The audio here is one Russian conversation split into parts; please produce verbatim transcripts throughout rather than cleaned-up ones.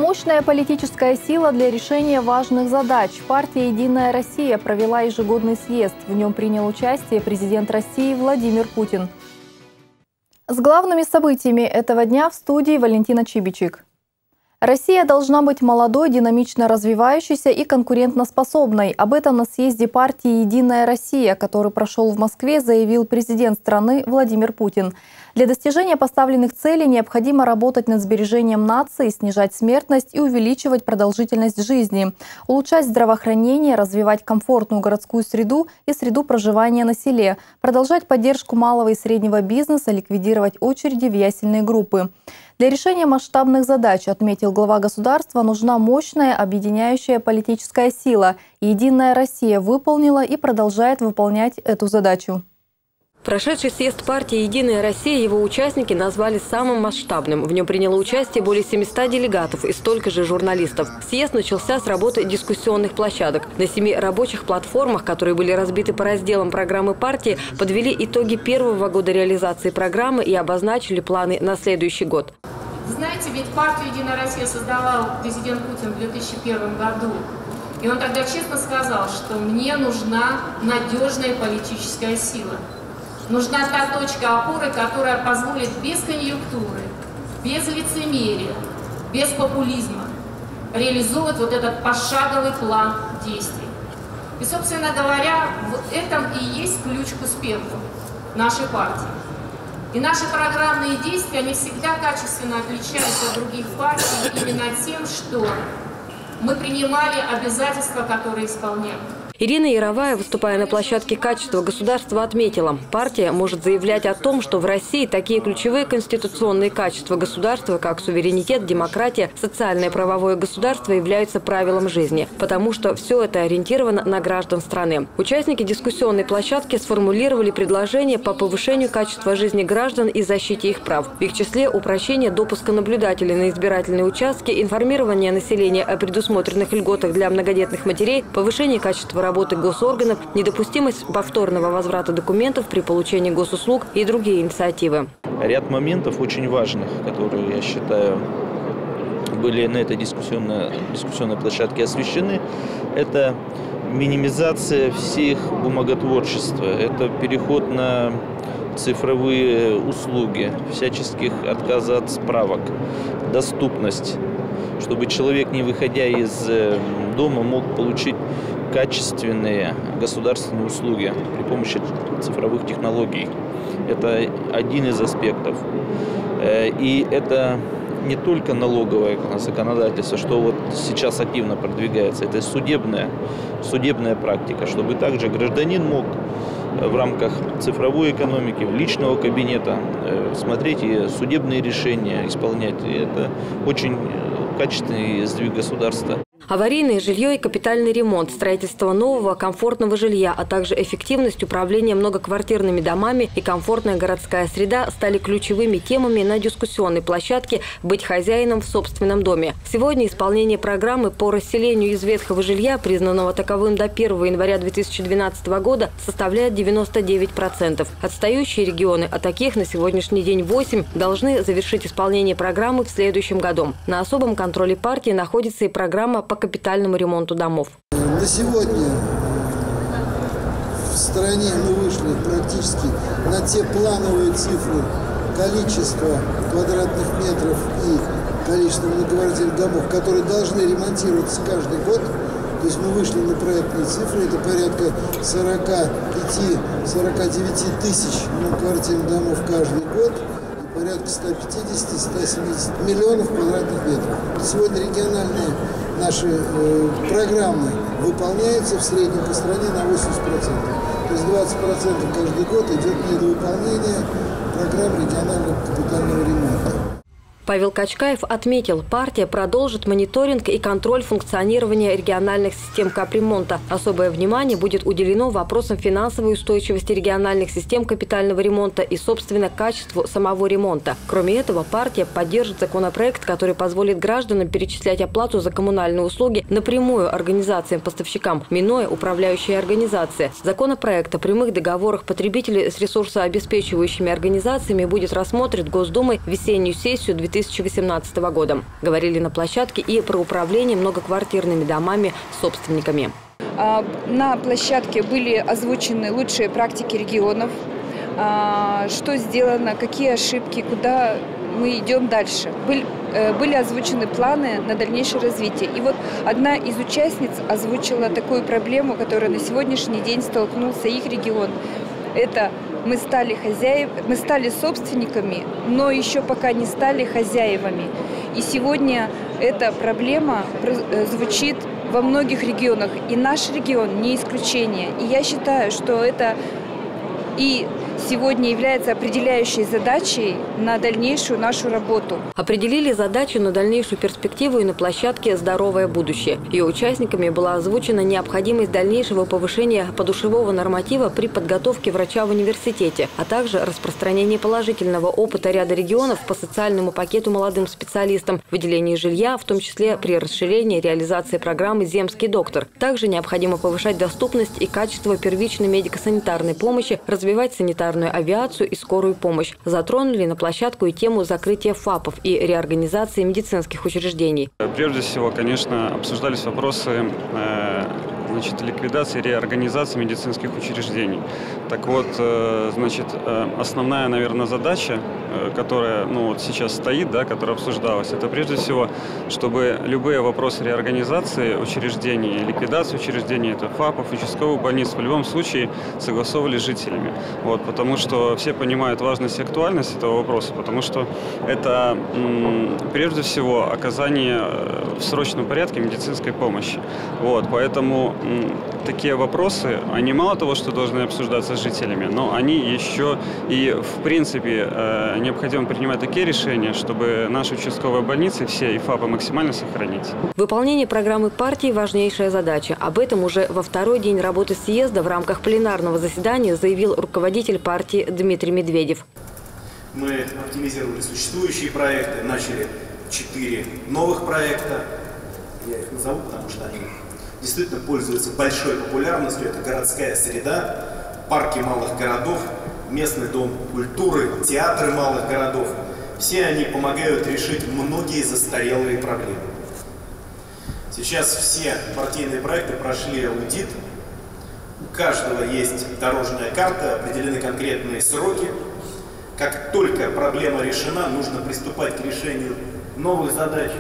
Мощная политическая сила для решения важных задач. Партия «Единая Россия» провела ежегодный съезд. В нем принял участие президент России Владимир Путин. С главными событиями этого дня в студии Валентина Чибичик. Россия должна быть молодой, динамично развивающейся и конкурентоспособной. Об этом на съезде партии «Единая Россия», который прошел в Москве, заявил президент страны Владимир Путин. Для достижения поставленных целей необходимо работать над сбережением нации, снижать смертность и увеличивать продолжительность жизни, улучшать здравоохранение, развивать комфортную городскую среду и среду проживания на селе, продолжать поддержку малого и среднего бизнеса, ликвидировать очереди в ясельные группы. Для решения масштабных задач, отметил глава государства, нужна мощная объединяющая политическая сила. «Единая Россия» выполнила и продолжает выполнять эту задачу. Прошедший съезд партии «Единая Россия» его участники назвали самым масштабным. В нем приняло участие более семисот делегатов и столько же журналистов. Съезд начался с работы дискуссионных площадок. На семи рабочих платформах, которые были разбиты по разделам программы партии, подвели итоги первого года реализации программы и обозначили планы на следующий год. Знаете, ведь партию «Единая Россия» создавал президент Путин в две тысячи первом году. И он тогда честно сказал, что мне нужна надежная политическая сила. Нужна та точка опоры, которая позволит без конъюнктуры, без лицемерия, без популизма реализовывать вот этот пошаговый план действий. И, собственно говоря, в этом и есть ключ к успеху нашей партии. И наши программные действия, они всегда качественно отличаются от других партий именно тем, что мы принимали обязательства, которые исполняем. Ирина Яровая, выступая на площадке «Качество государства», отметила, партия может заявлять о том, что в России такие ключевые конституционные качества государства, как суверенитет, демократия, социальное правовое государство, являются правилом жизни, потому что все это ориентировано на граждан страны. Участники дискуссионной площадки сформулировали предложения по повышению качества жизни граждан и защите их прав. В их числе упрощение допуска наблюдателей на избирательные участки, информирование населения о предусмотренных льготах для многодетных матерей, повышение качества работы госорганов, недопустимость повторного возврата документов при получении госуслуг и другие инициативы. Ряд моментов очень важных, которые, я считаю, были на этой дискуссионной, дискуссионной площадке освещены. Это минимизация всех бумаготворчества, это переход на цифровые услуги, всяческих отказа от справок, доступность, чтобы человек, не выходя из дома, мог получить качественные государственные услуги при помощи цифровых технологий. Это один из аспектов. И это не только налоговое законодательство, что вот сейчас активно продвигается, это судебная, судебная практика, чтобы также гражданин мог в рамках цифровой экономики, личного кабинета смотреть и судебные решения исполнять. И это очень качественный сдвиг государства. Аварийное жилье и капитальный ремонт, строительство нового комфортного жилья, а также эффективность управления многоквартирными домами и комфортная городская среда стали ключевыми темами на дискуссионной площадке «Быть хозяином в собственном доме». Сегодня исполнение программы по расселению из ветхого жилья, признанного таковым до первого января две тысячи двенадцатого года, составляет девяносто девять процентов. Отстающие регионы, а таких на сегодняшний день восемь, должны завершить исполнение программы в следующем году. На особом контроле партии находится и программа по капитальному ремонту домов. На сегодня в стране мы вышли практически на те плановые цифры количества квадратных метров и количества многоквартирных домов, которые должны ремонтироваться каждый год. То есть мы вышли на проектные цифры, это порядка сорока пяти — сорока девяти тысяч многоквартирных домов каждый год. Порядка ста пятидесяти — ста семидесяти миллионов квадратных метров. Сегодня региональные наши э, программы выполняются в среднем по стране на восемьдесят процентов. То есть двадцать процентов каждый год идет недовыполнение программ регионального капитального ремонта. Павел Качкаев отметил, партия продолжит мониторинг и контроль функционирования региональных систем капремонта. Особое внимание будет уделено вопросам финансовой устойчивости региональных систем капитального ремонта и, собственно, качеству самого ремонта. Кроме этого, партия поддержит законопроект, который позволит гражданам перечислять оплату за коммунальные услуги напрямую организациям-поставщикам, минуя управляющие организации. Законопроект о прямых договорах потребителей с ресурсообеспечивающими организациями будет рассмотрен Госдумой в весеннюю сессию две тысячи две тысячи восемнадцатого года. Говорили на площадке и про управление многоквартирными домами собственниками. На площадке были озвучены лучшие практики регионов, что сделано, какие ошибки, куда мы идем дальше. Были, были озвучены планы на дальнейшее развитие. И вот одна из участниц озвучила такую проблему, которая на сегодняшний день столкнулся их регион. Это мы стали хозяев, мы стали собственниками, но еще пока не стали хозяевами. И сегодня эта проблема звучит во многих регионах, и наш регион не исключение. И я считаю, что это и сегодня является определяющей задачей на дальнейшую нашу работу. Определили задачу на дальнейшую перспективу и на площадке «Здоровое будущее». Ее участниками была озвучена необходимость дальнейшего повышения подушевого норматива при подготовке врача в университете, а также распространение положительного опыта ряда регионов по социальному пакету молодым специалистам, выделение жилья, в том числе при расширении реализации программы «Земский доктор». Также необходимо повышать доступность и качество первичной медико-санитарной помощи, развивать санитарную авиацию и скорую помощь. Затронули на площадку и тему закрытия ФАПов и реорганизации медицинских учреждений. Прежде всего, конечно, обсуждались вопросы э, значит, ликвидации, реорганизации медицинских учреждений. Так вот, э, значит, э, основная, наверное, задача, э, которая ну, вот сейчас стоит, да, которая обсуждалась, это прежде всего, чтобы любые вопросы реорганизации учреждений, ликвидации учреждений, это ФАПов, участковых больниц, в любом случае согласовывали с жителями. Вот, потому что все понимают важность и актуальность этого вопроса, потому что это м, прежде всего оказание в срочном порядке медицинской помощи. Вот, поэтому м, такие вопросы, они мало того, что должны обсуждаться с жителями, но они еще и в принципе э, необходимо принимать такие решения, чтобы наши участковые больницы все и ФАПы максимально сохранить. Выполнение программы партии – важнейшая задача. Об этом уже во второй день работы съезда в рамках пленарного заседания заявил руководитель партии Дмитрий Медведев. Мы оптимизировали существующие проекты, начали четыре новых проекта. Я их назову, потому что они действительно пользуются большой популярностью. Это городская среда, парки малых городов, местный дом культуры, театры малых городов. Все они помогают решить многие застарелые проблемы. Сейчас все партийные проекты прошли аудит. У каждого есть дорожная карта, определены конкретные сроки. Как только проблема решена, нужно приступать к решению новых задач.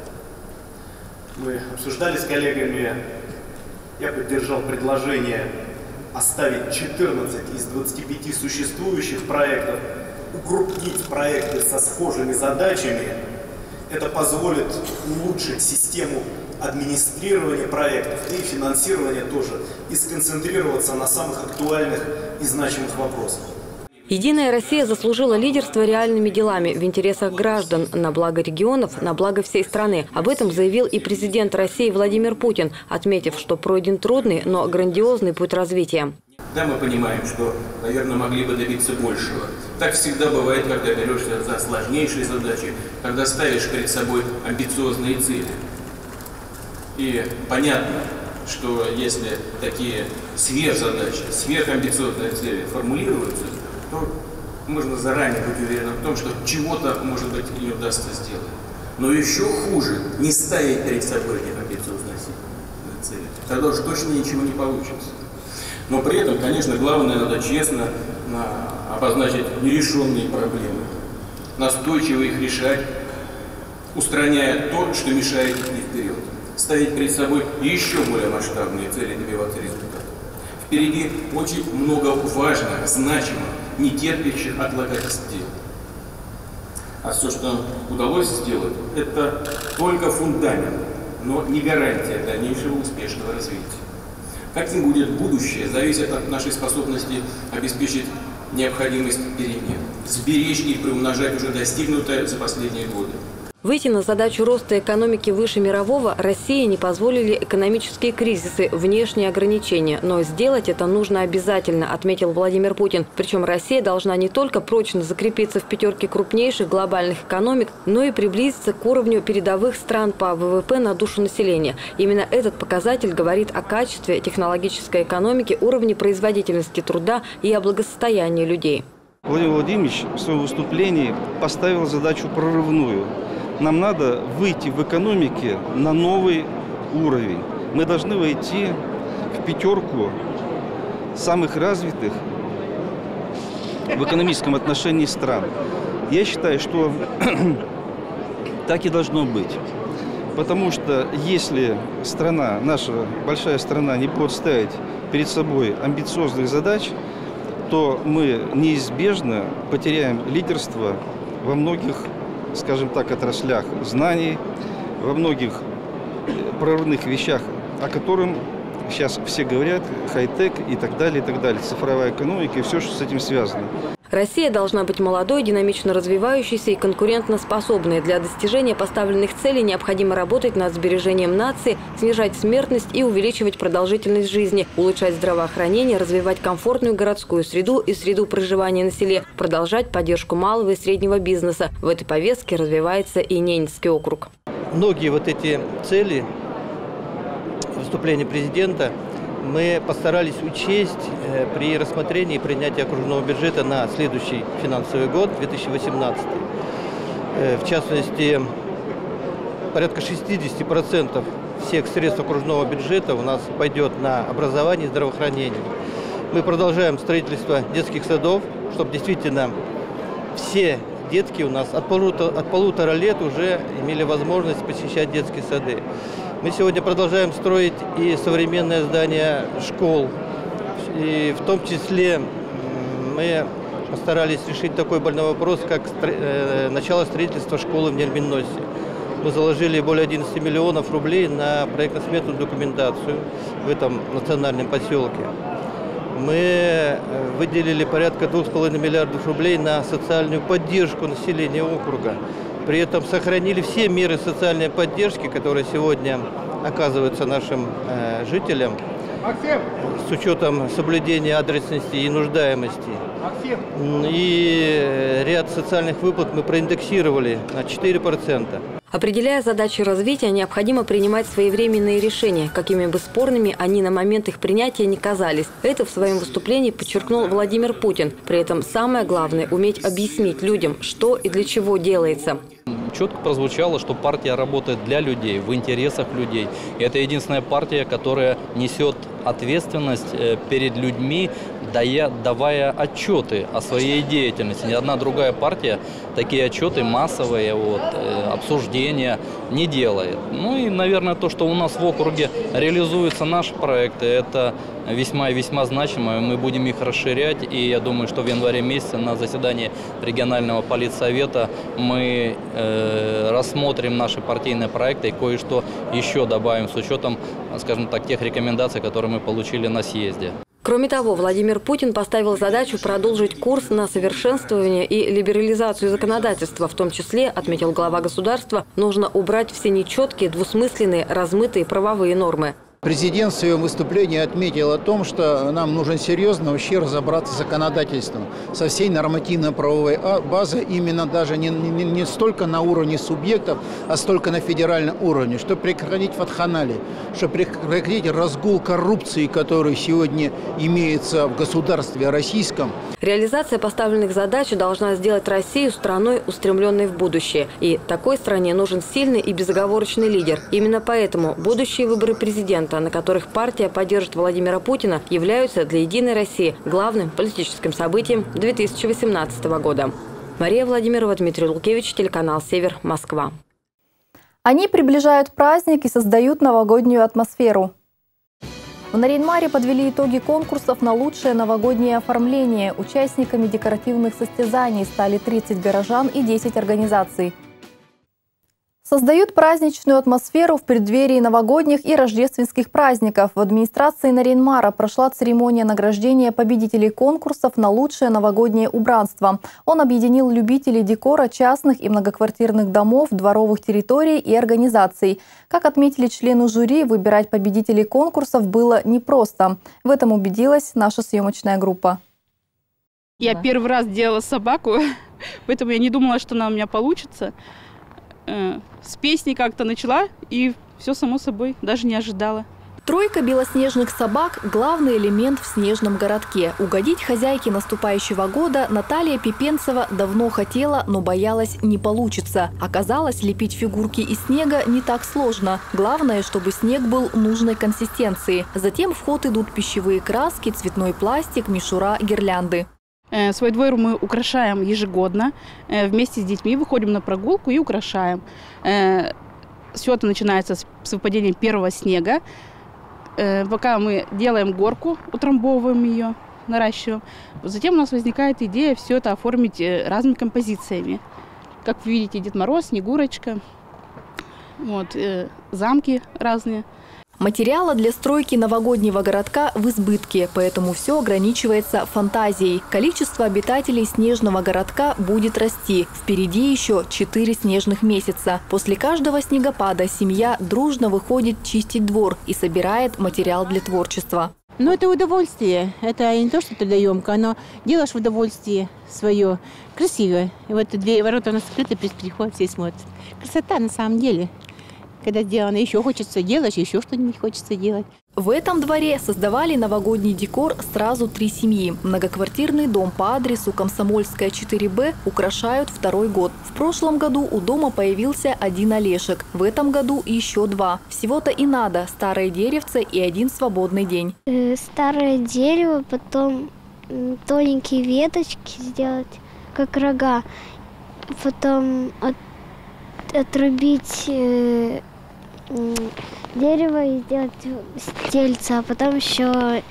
Мы обсуждали с коллегами, я поддержал предложение оставить четырнадцать из двадцати пяти существующих проектов, укрупнить проекты со схожими задачами. Это позволит улучшить систему администрирования проектов и финансирования тоже, и сконцентрироваться на самых актуальных и значимых вопросах. «Единая Россия» заслужила лидерство реальными делами в интересах граждан, на благо регионов, на благо всей страны. Об этом заявил и президент России Владимир Путин, отметив, что пройден трудный, но грандиозный путь развития. Да, мы понимаем, что, наверное, могли бы добиться большего. Так всегда бывает, когда берешься за сложнейшие задачи, когда ставишь перед собой амбициозные цели. И понятно, что если такие сверхзадачи, сверхамбициозные цели формулируются, то можно заранее быть уверенным в том, что чего-то, может быть, не удастся сделать. Но еще хуже не ставить перед собой этих амбициозных целей. Тогда уж точно ничего не получится. Но при этом, конечно, главное, надо честно обозначить нерешенные проблемы, настойчиво их решать, устраняя то, что мешает идти вперед. Ставить перед собой еще более масштабные цели, добиваться результатов. Впереди очень много важных, значимых, не терпящих отлагательств дел. А все, что удалось сделать, это только фундамент, но не гарантия дальнейшего успешного развития. Каким будет будущее, зависит от нашей способности обеспечить необходимость перемен, сберечь и приумножать уже достигнутое за последние годы. Выйти на задачу роста экономики выше мирового России не позволили экономические кризисы, внешние ограничения. Но сделать это нужно обязательно, отметил Владимир Путин. Причем Россия должна не только прочно закрепиться в пятерке крупнейших глобальных экономик, но и приблизиться к уровню передовых стран по ВВП на душу населения. Именно этот показатель говорит о качестве технологической экономики, уровне производительности труда и о благосостоянии людей. Владимир Владимирович в своем выступлении поставил задачу прорывную. Нам надо выйти в экономике на новый уровень. Мы должны войти в пятерку самых развитых в экономическом отношении стран. Я считаю, что так и должно быть. Потому что если страна, наша большая страна, не будет ставить перед собой амбициозных задач, то мы неизбежно потеряем лидерство во многих, скажем так, отраслях знаний, во многих прорывных вещах, о котором сейчас все говорят, хай-тек и так далее, и так далее, цифровая экономика и все, что с этим связано. Россия должна быть молодой, динамично развивающейся и конкурентоспособной. Для достижения поставленных целей необходимо работать над сбережением нации, снижать смертность и увеличивать продолжительность жизни, улучшать здравоохранение, развивать комфортную городскую среду и среду проживания на селе, продолжать поддержку малого и среднего бизнеса. В этой повестке развивается и Ненецкий округ. Многие вот эти цели выступления президента мы постарались учесть при рассмотрении и принятии окружного бюджета на следующий финансовый год, две тысячи восемнадцатый. В частности, порядка шестидесяти процентов всех средств окружного бюджета у нас пойдет на образование и здравоохранение. Мы продолжаем строительство детских садов, чтобы действительно все детки у нас от полутора, от полутора лет уже имели возможность посещать детские сады. Мы сегодня продолжаем строить и современное здание школ. И в том числе мы постарались решить такой больной вопрос, как начало строительства школы в Нерминносе. Мы заложили более одиннадцати миллионов рублей на проектно-сметную документацию в этом национальном поселке. Мы выделили порядка двух с половиной миллиардов рублей на социальную поддержку населения округа. При этом сохранили все меры социальной поддержки, которые сегодня оказываются нашим э, жителям, с учетом соблюдения адресности и нуждаемости. И ряд социальных выплат мы проиндексировали на четыре процента. Определяя задачи развития, необходимо принимать своевременные решения, какими бы спорными они на момент их принятия не казались. Это в своем выступлении подчеркнул Владимир Путин. При этом самое главное – уметь объяснить людям, что и для чего делается. Четко прозвучало, что партия работает для людей, в интересах людей. И это единственная партия, которая несет ответственность перед людьми, давая отчеты о своей деятельности. Ни одна другая партия такие отчеты массовые, вот, обсуждения не делает. Ну и, наверное, то, что у нас в округе реализуются наши проекты, это весьма и весьма значимо. Мы будем их расширять. И я думаю, что в январе месяце на заседании регионального политсовета мы э, рассмотрим наши партийные проекты и кое-что еще добавим с учетом, скажем так, тех рекомендаций, которые мы получили на съезде. Кроме того, Владимир Путин поставил задачу продолжить курс на совершенствование и либерализацию законодательства. В том числе, отметил глава государства, нужно убрать все нечеткие, двусмысленные, размытые правовые нормы. Президент в своем выступлении отметил о том, что нам нужно серьезно вообще разобраться с законодательством, со всей нормативно-правовой базой, именно даже не, не, не столько на уровне субъектов, а столько на федеральном уровне, чтобы прекратить вакханалию, чтобы прекратить разгул коррупции, который сегодня имеется в государстве российском. Реализация поставленных задач должна сделать Россию страной, устремленной в будущее. И такой стране нужен сильный и безоговорочный лидер. Именно поэтому будущие выборы президента, на которых партия поддержит Владимира Путина, являются для «Единой России» главным политическим событием две тысячи восемнадцатого года. Мария Владимирова, Дмитрий Лукевич, телеканал «Север», Москва. Они приближают праздник и создают новогоднюю атмосферу. В Нарьян-Маре подвели итоги конкурсов на лучшее новогоднее оформление. Участниками декоративных состязаний стали тридцать горожан и десять организаций. Создают праздничную атмосферу в преддверии новогодних и рождественских праздников. В администрации Нарьян-Мара прошла церемония награждения победителей конкурсов на лучшее новогоднее убранство. Он объединил любителей декора частных и многоквартирных домов, дворовых территорий и организаций. Как отметили члены жюри, выбирать победителей конкурсов было непросто. В этом убедилась наша съемочная группа. Я первый раз делала собаку, поэтому я не думала, что она у меня получится. С песни как-то начала, и все само собой, даже не ожидала. Тройка белоснежных собак – главный элемент в снежном городке. Угодить хозяйке наступающего года Наталья Пипенцева давно хотела, но боялась – не получится. Оказалось, лепить фигурки из снега не так сложно. Главное, чтобы снег был нужной консистенции. Затем в ход идут пищевые краски, цветной пластик, мишура, гирлянды. Свой двор мы украшаем ежегодно. Вместе с детьми выходим на прогулку и украшаем. Все это начинается с выпадения первого снега. Пока мы делаем горку, утрамбовываем ее, наращиваем. Затем у нас возникает идея все это оформить разными композициями. Как вы видите, Дед Мороз, Снегурочка, вот, замки разные. Материала для стройки новогоднего городка в избытке, поэтому все ограничивается фантазией. Количество обитателей снежного городка будет расти. Впереди еще четыре снежных месяца. После каждого снегопада семья дружно выходит чистить двор и собирает материал для творчества. Ну, это удовольствие. Это не то, что трудоемко, но делаешь в удовольствие свое. Красиво. И вот две ворота у нас открыты, приходят, все смотрят. Красота на самом деле. Когда сделано, еще хочется делать, еще что-нибудь хочется делать. В этом дворе создавали новогодний декор сразу три семьи. Многоквартирный дом по адресу Комсомольская, четыре Б украшают второй год. В прошлом году у дома появился один Олешек. В этом году еще два. Всего-то и надо старое деревце и один свободный день. Старое дерево, потом тоненькие веточки сделать, как рога. Потом от, отрубить э, дерево и сделать стельца, а потом еще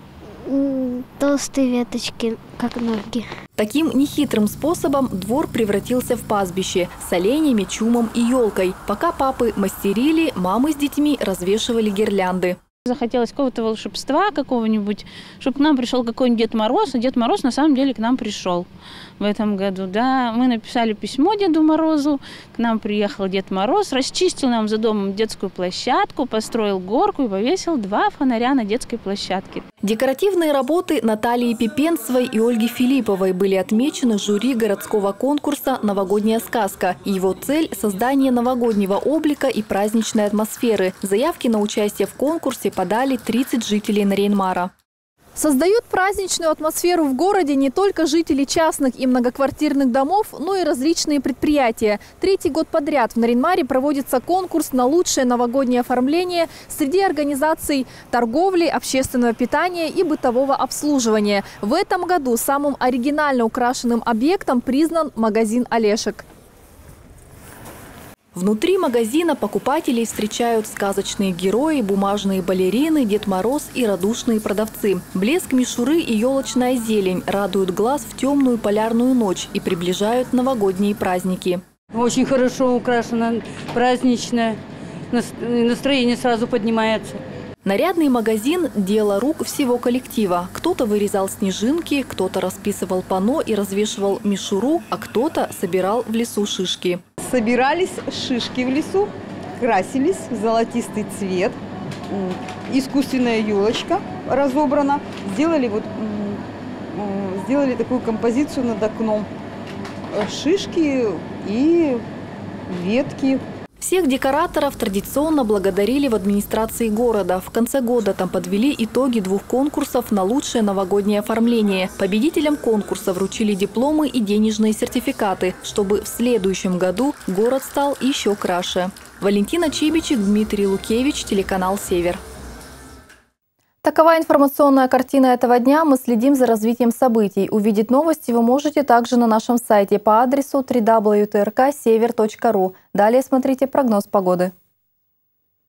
толстые веточки, как ноги. Таким нехитрым способом двор превратился в пастбище с оленями, чумом и елкой. Пока папы мастерили, мамы с детьми развешивали гирлянды. Захотелось какого-то волшебства, какого-нибудь, чтобы к нам пришел какой-нибудь Дед Мороз. А Дед Мороз на самом деле к нам пришел в этом году. Да, мы написали письмо Деду Морозу, к нам приехал Дед Мороз, расчистил нам за домом детскую площадку, построил горку и повесил два фонаря на детской площадке. Декоративные работы Натальи Пипенцевой и Ольги Филипповой были отмечены жюри городского конкурса «Новогодняя сказка». Его цель – создание новогоднего облика и праздничной атмосферы. Заявки на участие в конкурсе подали тридцать жителей Нарьян-Мара. Создают праздничную атмосферу в городе не только жители частных и многоквартирных домов, но и различные предприятия. Третий год подряд в Нарьян-Маре проводится конкурс на лучшее новогоднее оформление среди организаций торговли, общественного питания и бытового обслуживания. В этом году самым оригинально украшенным объектом признан магазин «Олешек». Внутри магазина покупателей встречают сказочные герои, бумажные балерины, Дед Мороз и радушные продавцы. Блеск мишуры и елочная зелень радуют глаз в темную полярную ночь и приближают новогодние праздники. Очень хорошо украшено, праздничное, настроение сразу поднимается. Нарядный магазин – дело рук всего коллектива. Кто-то вырезал снежинки, кто-то расписывал панно и развешивал мишуру, а кто-то собирал в лесу шишки. Собирались шишки в лесу, красились в золотистый цвет, искусственная елочка разобрана. Сделали, вот, сделали такую композицию над окном. Шишки и ветки. Всех декораторов традиционно благодарили в администрации города. В конце года там подвели итоги двух конкурсов на лучшее новогоднее оформление. Победителям конкурса вручили дипломы и денежные сертификаты, чтобы в следующем году город стал еще краше. Валентина Чибичек, Дмитрий Лукевич, телеканал «Север». Такова информационная картина этого дня. Мы следим за развитием событий. Увидеть новости вы можете также на нашем сайте по адресу дабл ю дабл ю дабл ю точка тэ эр ка север точка ру. Далее смотрите прогноз погоды.